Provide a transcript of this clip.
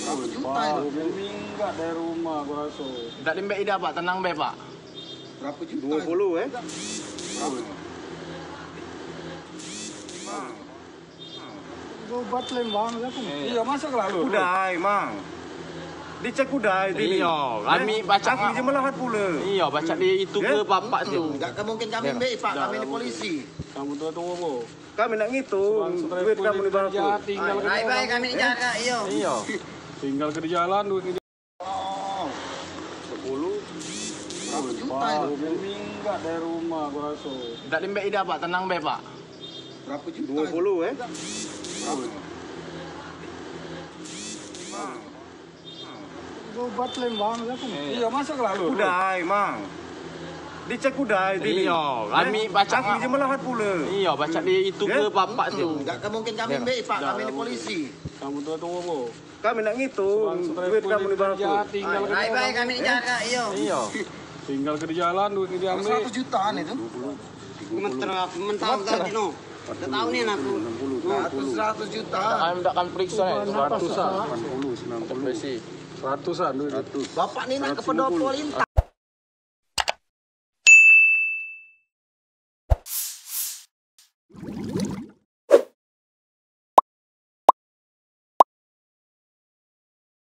Berapa juta itu? Minggat dari rumah gua rasa. Tak limbek ida Pak, tenang be Pak. Berapa juta? 20 Obat lembang lah kan. Iya, masuk lalu. Udai, Mang. Dicek udai tadi. Iya, kami baca Kami je melahat pula. Iya, baca di itu ke bapak tu. Tak mungkin kami ambil Pak, kami ni polisi. Kamu tunggu apa? Kami nak ngitung duit kamu ni berapa. Tinggal ke Baik-baik kami ni jaga, iyo. Iya. tinggal ke di jalan duit ini. 10. Berapa juta itu? Minggat dari rumah gua rasa. Tak limbek ida Pak, tenang be Pak. Berapa juta? 20 Obat lembang lah kan. Iya, masuk lalu. Udai, Mang. Dicek udai tadi. Iya, kami baca Kami je melahat pula. Iya, baca di itu ke bapak tu. Tak mungkin kami ambil Pak, kami ni polisi. Kamu tunggu apa? Kami nak ngitung duit kamu ni berapa. Tinggal ke Baik-baik kami ni jaga, iyo. Iya. tinggal ke di jalan duit ini diambil. 100 jutaan itu. Mentau tadi no. Tak tahu ni aku. 100 juta. Kami tak akan periksa ni. Ratusan. 80, 90. Besi. Ratusan duit. Bapak ni nak ke pendopo lintas.